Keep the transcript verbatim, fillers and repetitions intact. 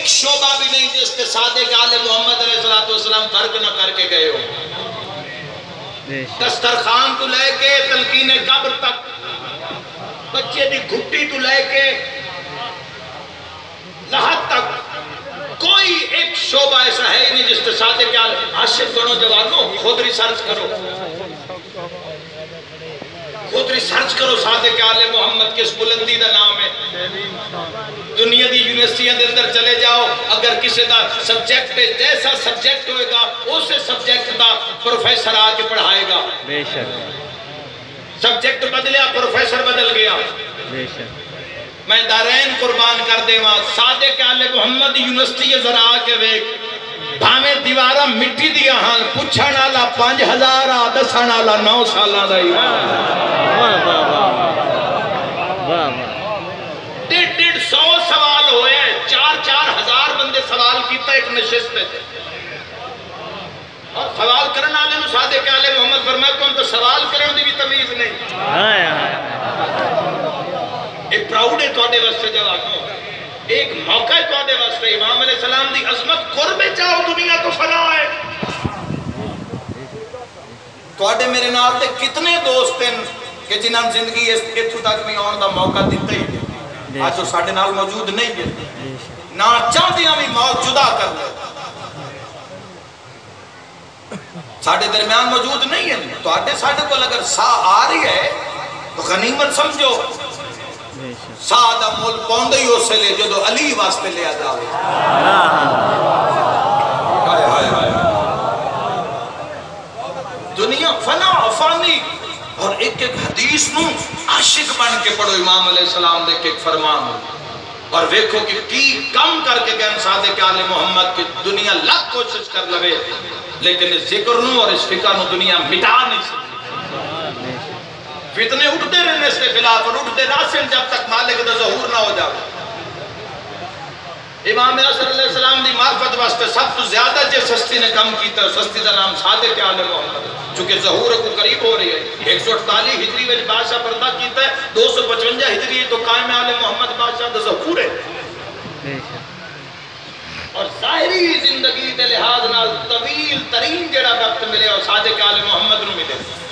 ایک شعبہ بھی نہیں جس کے صادق آل محمد علیہ السلام ترک نہ کر کے گئے ہو. دسترخوان تو لے کے تلقین قبر تک، بچے دی گھٹی تو لے کے لحد تک، کوئی ایک شعبہ ایسا ہے نہیں جس کے صادق آل. عاشق بنو جوانوں، خود ریسرچ کرو، خود ریسرچ کرو صادق آل محمد کس بلندی دا نام ہے. دنیا دی یونیورسٹیاں دے اندر چلے جاؤ، اگر کسی دا سبجیکٹ جیسا سبجیکٹ ہوئے گا اسے سبجیکٹ دا پروفیسر آ کے پڑھائے گا. بے شک سبجیکٹ بدلیا، پروفیسر بدل گیا. بے شک میں دارین قربان کر دے وہاں صادق آل محمد یونیورسٹی ذرا آ کے ویک بھامے دیوارہ مٹی دیا ہاں پچھن آلا پانچ ہزار آ دسن آلا نو سالہ دا ایمان. واہ واہ واہ واہ واہ. ڈیڑھ ڈیڑھ سو سوال ہوئے، چار چار ہزار بندے سوال کیتا ایک نشست ہے. اور سوال کرنا آلے نو صادق آل محمد فرمائے کون تو سوال کرن دی بھی تمیز نہیں. ہائے ہائے. ایک پراؤڈ ہے توڑے واسطے جوانوں، ایک موقع ہے توڑے واسطے. امام علیہ السلام دی عظمت قرب چاہو دنیا تو فنا ہے. توڑے میرے نال تے کتنے دوست ہیں کہ جنہاں زندگی اس اتھو تک بھی آن دا موقع دیتا ہی نہیں. آج تو ساڑھے نال موجود نہیں ہے، نہ چاہتیاں بھی موت جدا کر دے ساڑھے درمیان موجود نہیں ہے. تو آٹے ساڑھے کو اگر سا آ رہی ہے تو غنیمت سمجھو. سادہ مول پوندے ہی اسے لے جو دو علی واسطے لے آجاوے. ہائے ہائے ہائے. دنیا فنا فانی. اور ایک ایک حدیث نو عاشق بن کے پڑھو امام علیہ السلام دے ایک فرمان ہو. اور ویکھو کہ کی کم کر کے گئن صادق آل محمد کی دنیا لگ کوشش کر لگے لیکن اس ذکر نو اور اس فکر نو دنیا مٹا نہیں سکتی. فتنے اٹھتے رہنے اس کے خلاف اور اٹھتے راسن جب تک مالک دا ظہور نہ ہو جائے. امام صلی اللہ علیہ السلام دی معرفت واسطے سب تو زیادہ جس ہستی نے کم کیتا ہے اس ہستی دا نام صادق آل محمد چونکہ ظہور کو قریب ہو رہی ہے. ایک سو اٹھتالیس ہجری میں بادشاہ پردہ کیتا ہے، دو سو پچونجا ہجری ہے تو قائم آل محمد بادشاہ دا ظہور ہے. اور ظاہری زندگی دے لحاظ نال طویل ترین جڑا وقت ملے اور صادق آل محمد نو ملے.